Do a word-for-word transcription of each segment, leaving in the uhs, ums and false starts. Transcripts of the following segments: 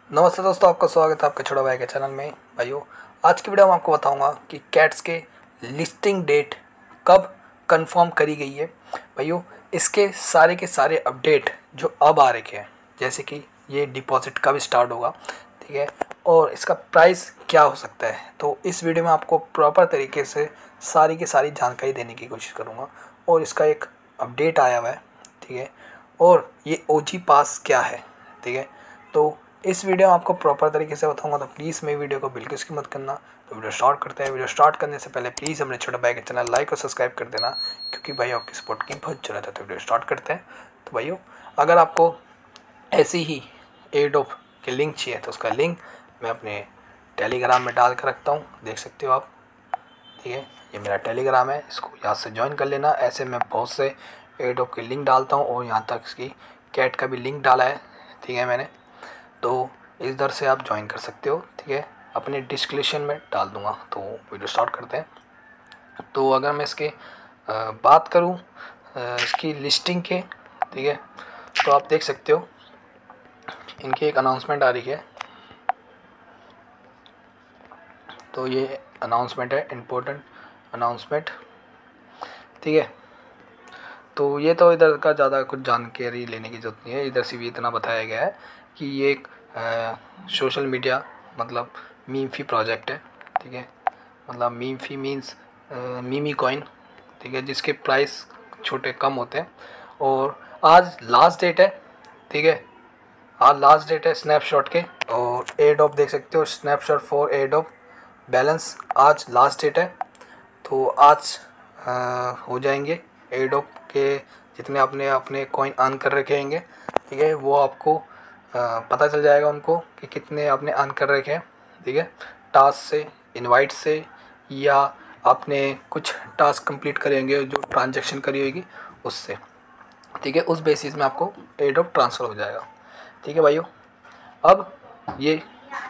नमस्ते दोस्तों, आपका स्वागत है आपके छोटा भाई के चैनल में। भाइयों, आज की वीडियो में आपको बताऊंगा कि कैट्स के लिस्टिंग डेट कब कंफर्म करी गई है। भाइयों, इसके सारे के सारे अपडेट जो अब आ रखे हैं, जैसे कि ये डिपॉजिट कब स्टार्ट होगा, ठीक है, और इसका प्राइस क्या हो सकता है, तो इस वीडियो में आपको प्रॉपर तरीके से सारी की सारी जानकारी देने की कोशिश करूँगा। और इसका एक अपडेट आया हुआ है, ठीक है, और ये ओ जी पास क्या है, ठीक है। तो इस वीडियो में आपको प्रॉपर तरीके से बताऊंगा, तो प्लीज़ मेरी वीडियो को बिल्कुल स्किप मत करना। तो वीडियो स्टार्ट करते हैं। वीडियो स्टार्ट करने से पहले प्लीज़ अपने छोटे भाई के चैनल लाइक और सब्सक्राइब कर देना, क्योंकि भाई आपकी सपोर्ट की बहुत जरूरत है। तो वीडियो स्टार्ट करते हैं। तो भाइयों, अगर आपको ऐसी ही एडोब के लिंक चाहिए तो उसका लिंक मैं अपने टेलीग्राम में डाल कर रखता हूँ, देख सकते हो आप, ठीक है। ये मेरा टेलीग्राम है, इसको यहाँ से ज्वाइन कर लेना। ऐसे मैं बहुत से एडोब के लिंक डालता हूँ, और यहाँ तक इसकी कैट का भी लिंक डाला है, ठीक है, मैंने। तो इधर से आप ज्वाइन कर सकते हो, ठीक है, अपने डिस्क्रिप्शन में डाल दूंगा। तो वीडियो स्टार्ट करते हैं। तो अगर मैं इसके बात करूं इसकी लिस्टिंग के, ठीक है, तो आप देख सकते हो इनकी एक अनाउंसमेंट आ रही है। तो ये अनाउंसमेंट है, इम्पोर्टेंट अनाउंसमेंट, ठीक है। तो ये तो इधर का ज़्यादा कुछ जानकारी लेने की ज़रूरत नहीं है, इधर से भी इतना बताया गया है कि ये एक सोशल मीडिया मतलब मीमफी प्रोजेक्ट है, ठीक है। मतलब मीमफी मीन्स मीमी कॉइन, ठीक है, जिसके प्राइस छोटे कम होते हैं। और आज लास्ट डेट है, ठीक है, आज लास्ट डेट है स्नैपशॉट के। और एडोब देख सकते हो, स्नैपशॉट फॉर एडोब बैलेंस, आज लास्ट डेट है। तो आज आ, हो जाएंगे एडोब के जितने आपने अपने कॉइन अर्न कर रखे होंगे, ठीक है, वो आपको आ, पता चल जाएगा उनको कि कितने आपने अर्न कर रखे हैं, ठीक है, टास्क से, इनवाइट से, या आपने कुछ टास्क कंप्लीट करे होंगे जो ट्रांजैक्शन करी होगी उससे, ठीक है। उस बेसिस में आपको एडोब ट्रांसफ़र हो जाएगा, ठीक है भाइयों। अब ये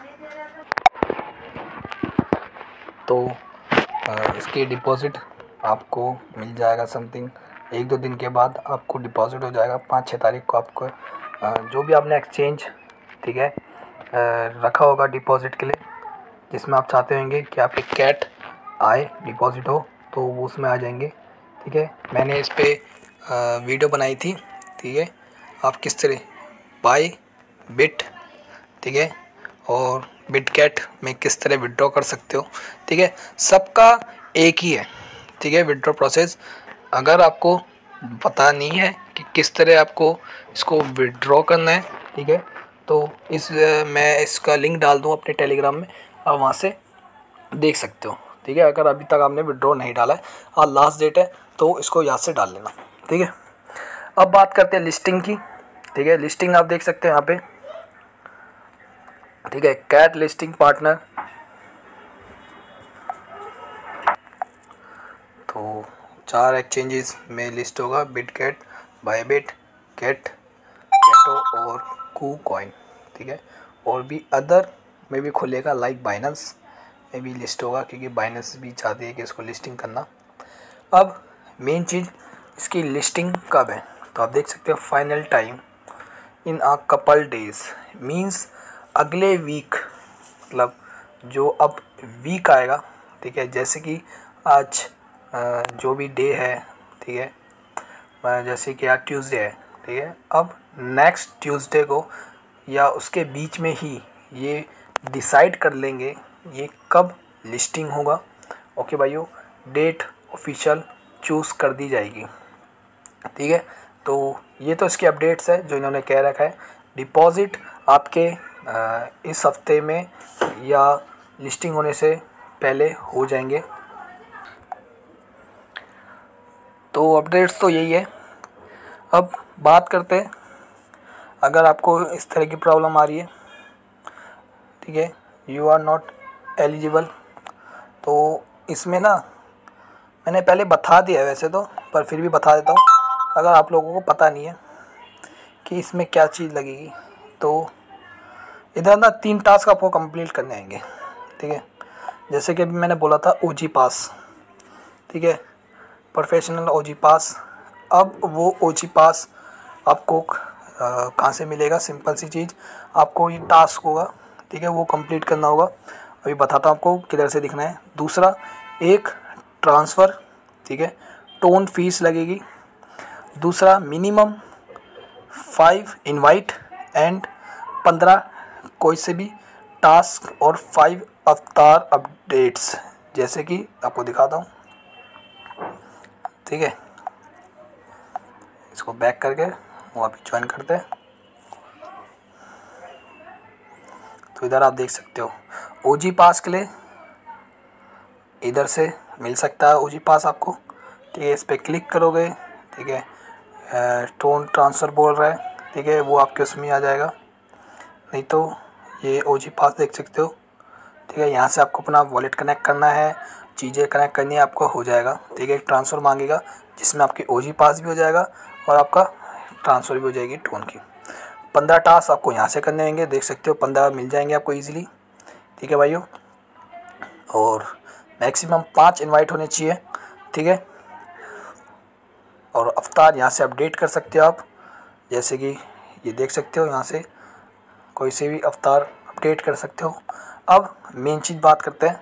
तो आ, इसकी डिपॉज़िट आपको मिल जाएगा समथिंग एक दो दिन के बाद आपको डिपॉज़िट हो जाएगा। पाँच छः तारीख को आपको जो भी आपने एक्सचेंज, ठीक है, रखा होगा डिपॉज़िट के लिए, जिसमें आप चाहते होंगे कि आपके कैट आए, डिपॉज़िट हो, तो वो उसमें आ जाएंगे, ठीक है। मैंने इस पर वीडियो बनाई थी, ठीक है, आप किस तरह बाय बिट, ठीक है, और बिटकैट में किस तरह विड्रॉ कर सकते हो, ठीक है। सबका एक ही है, ठीक है, विड्रॉ प्रोसेस। अगर आपको पता नहीं है कि किस तरह आपको इसको विड्रॉ करना है, ठीक है, तो इस मैं इसका लिंक डाल दूँ अपने टेलीग्राम में, आप वहाँ से देख सकते हो, ठीक है। अगर अभी तक आपने विड्रॉ नहीं डाला है, आज लास्ट डेट है, तो इसको याद से डाल लेना, ठीक है। अब बात करते हैं लिस्टिंग की, ठीक है। लिस्टिंग आप देख सकते हैं यहाँ पे, ठीक है, कैट लिस्टिंग पार्टनर। तो चार एक्सचेंजेस में लिस्ट होगा, बिटकैट, बायबिट, कैट, कैटो और कू कॉइन, ठीक है। और भी अदर में भी खुलेगा, लाइक बाइनेंस में भी लिस्ट होगा, क्योंकि बाइनेंस भी चाहती है कि इसको लिस्टिंग करना। अब मेन चीज़ इसकी लिस्टिंग कब है, तो आप देख सकते हो final time in a couple days, means अगले वीक, मतलब जो अब वीक आएगा, ठीक है, जैसे कि आज जो भी डे है, ठीक है, जैसे कि आज ट्यूसडे है, ठीक है, अब नेक्स्ट ट्यूसडे को या उसके बीच में ही ये डिसाइड कर लेंगे ये कब लिस्टिंग होगा। ओके भाइयों, डेट ऑफिशियल चूज़ कर दी जाएगी, ठीक है। तो ये तो इसके अपडेट्स है जो इन्होंने कह रखा है। डिपॉज़िट आपके आ, इस हफ्ते में या लिस्टिंग होने से पहले हो जाएंगे। तो अपडेट्स तो यही है। अब बात करते हैं, अगर आपको इस तरह की प्रॉब्लम आ रही है, ठीक है, यू आर नॉट एलिजिबल, तो इसमें ना मैंने पहले बता दिया है वैसे तो, पर फिर भी बता देता हूँ अगर आप लोगों को पता नहीं है कि इसमें क्या चीज़ लगेगी। तो इधर ना तीन टास्क आपको कंप्लीट करने आएंगे, ठीक है। जैसे कि अभी मैंने बोला था ओ जी पास, ठीक है, प्रोफेशनल ओ जी पास। अब वो ओ जी पास आपको कहाँ से मिलेगा? सिंपल सी चीज़, आपको ये टास्क होगा, ठीक है, वो कंप्लीट करना होगा। अभी बताता हूँ आपको किधर से दिखना है। दूसरा, एक ट्रांसफ़र, ठीक है, टोन फीस लगेगी। दूसरा, मिनिमम फाइव इनवाइट एंड पंद्रह कोई से भी टास्क और फाइव अवतार अपडेट्स, जैसे कि आपको दिखाता हूँ, ठीक है। इसको बैक करके वापस ज्वाइन करते हैं, तो इधर आप देख सकते हो ओजी पास के लिए इधर से मिल सकता है ओजी पास आपको, ठीक है। इस पर क्लिक करोगे, ठीक है, टोन ट्रांसफ़र बोल रहा है, ठीक है, वो आपके उसमें आ जाएगा। नहीं तो ये ओजी पास देख सकते हो, ठीक है। यहाँ से आपको अपना वॉलेट कनेक्ट करना है, चीज़ें कनेक्ट करनी है, आपको हो जाएगा, ठीक है। एक ट्रांसफ़र मांगेगा जिसमें आपकी ओजी पास भी हो जाएगा और आपका ट्रांसफ़र भी हो जाएगी टोन की। पंद्रह टास्क आपको यहाँ से करने होंगे, देख सकते हो पंद्रह मिल जाएंगे आपको ईजिली, ठीक है भाइयों। और मैक्सिमम पाँच इनवाइट होने चाहिए, ठीक है। और अवतार यहाँ से अपडेट कर सकते हो आप, जैसे कि ये देख सकते हो, यहाँ से कोई से भी अवतार अपडेट कर सकते हो। अब मेन चीज़ बात करते हैं,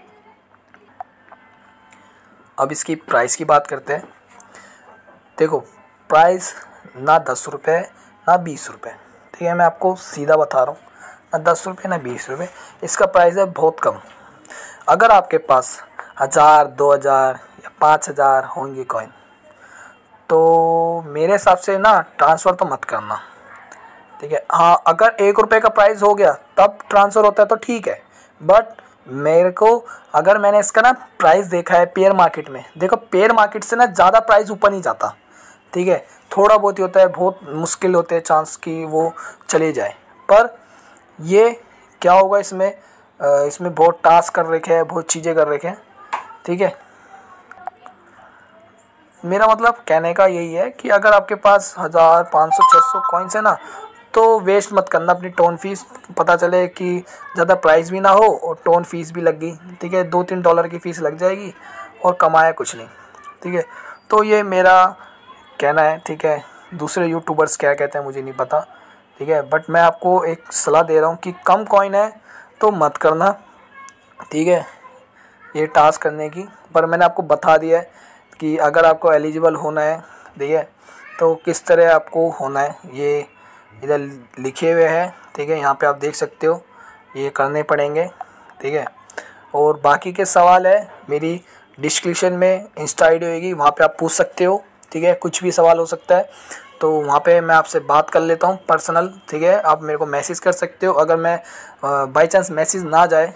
अब इसकी प्राइस की बात करते हैं। देखो, प्राइस ना दस रुपये ना बीस रुपये, ठीक है, मैं आपको सीधा बता रहा हूँ, ना दस रुपये ना बीस रुपये, इसका प्राइस है बहुत कम। अगर आपके पास हज़ार दो हज़ार या पाँच हज़ार होंगे कॉइन, तो मेरे हिसाब से ना ट्रांसफ़र तो मत करना, ठीक है। हाँ, अगर एक रुपये का प्राइस हो गया तब ट्रांसफ़र होता है तो ठीक है, बट मेरे को, अगर मैंने इसका ना प्राइस देखा है पेयर मार्केट में, देखो पेयर मार्केट से ना ज़्यादा प्राइस ऊपर नहीं जाता, ठीक है। थोड़ा बहुत ही होता है, बहुत मुश्किल होते हैं चांस कि वो चले जाए। पर ये क्या होगा, इसमें इसमें बहुत टास्क कर रखे हैं, बहुत चीज़ें कर रखे हैं, ठीक है। मेरा मतलब कहने का यही है कि अगर आपके पास हज़ार पाँच सौ छः सौ कॉइन्स है ना, तो वेस्ट मत करना अपनी टोन फीस। पता चले कि ज़्यादा प्राइस भी ना हो और टोन फीस भी लग गई, ठीक है, दो तीन डॉलर की फ़ीस लग जाएगी और कमाया कुछ नहीं, ठीक है। तो ये मेरा कहना है, ठीक है। दूसरे यूट्यूबर्स क्या कहते हैं मुझे नहीं पता, ठीक है, बट मैं आपको एक सलाह दे रहा हूँ कि कम कॉइन है तो मत करना, ठीक है, ये टास्क करने की। पर मैंने आपको बता दिया है कि अगर आपको एलिजिबल होना है, ठीक है, तो किस तरह आपको होना है, ये इधर लिखे हुए हैं, ठीक है। यहाँ पे आप देख सकते हो, ये करने पड़ेंगे, ठीक है। और बाकी के सवाल है मेरी डिस्क्रिप्शन में इंस्टा आई डी होगी, वहाँ पे आप पूछ सकते हो, ठीक है। कुछ भी सवाल हो सकता है तो वहाँ पे मैं आपसे बात कर लेता हूँ पर्सनल, ठीक है। आप मेरे को मैसेज कर सकते हो, अगर मैं बाई चांस मैसेज ना जाए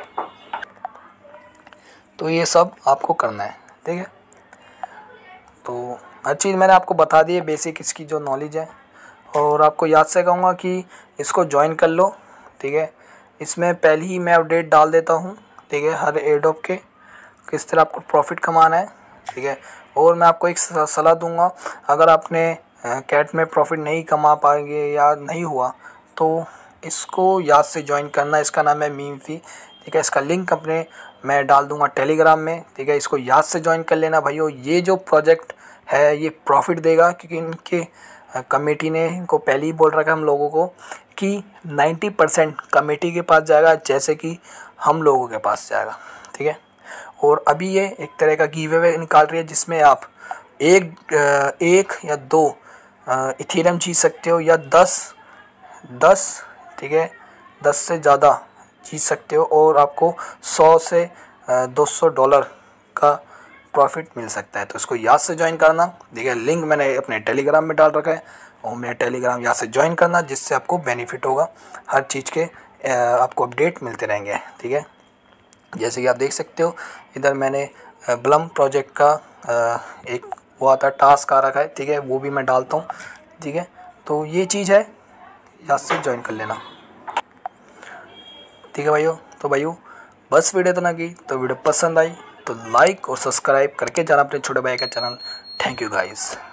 तो ये सब आपको करना है, ठीक है। तो हर चीज़ मैंने आपको बता दी है, बेसिक इसकी जो नॉलेज है। और आपको याद से कहूँगा कि इसको ज्वाइन कर लो, ठीक है। इसमें पहले ही मैं अपडेट डाल देता हूँ, ठीक है, हर एडोप के किस तरह आपको प्रॉफिट कमाना है, ठीक है। और मैं आपको एक सलाह दूंगा, अगर आपने कैट में प्रॉफिट नहीं कमा पाएंगे या नहीं हुआ तो इसको याद से ज्वाइन करना। इसका नाम है मीम फी, ठीक है। इसका लिंक अपने मैं डाल दूंगा टेलीग्राम में, ठीक है। इसको याद से ज्वाइन कर लेना भाइयों। ये जो प्रोजेक्ट है ये प्रॉफिट देगा, क्योंकि इनके कमेटी ने इनको पहले ही बोल रखा है हम लोगों को कि नब्बे परसेंट कमेटी के पास जाएगा, जैसे कि हम लोगों के पास जाएगा, ठीक है। और अभी ये एक तरह का गिव अवे निकाल रही है, जिसमें आप एक एक या दो इथेरियम जीत सकते हो, या दस दस ठीक है, दस से ज़्यादा जीत सकते हो, और आपको सौ से दो सौ डॉलर का प्रॉफिट मिल सकता है। तो इसको याद से ज्वाइन करना, देखिए लिंक मैंने अपने टेलीग्राम में डाल रखा है, और मेरा टेलीग्राम याद से ज्वाइन करना, जिससे आपको बेनिफिट होगा, हर चीज़ के आपको अपडेट मिलते रहेंगे, ठीक है। जैसे कि आप देख सकते हो इधर मैंने ब्लम प्रोजेक्ट का एक वो आता है टास्क आ रखा है, ठीक है, वो भी मैं डालता हूँ, ठीक है। तो ये चीज़ है, याद से ज्वाइन कर लेना, ठीक है भाइयों। तो भाइयों बस वीडियो तो ना की, तो वीडियो पसंद आई तो लाइक और सब्सक्राइब करके जाना अपने छोटे भाई का चैनल। Thank you guys.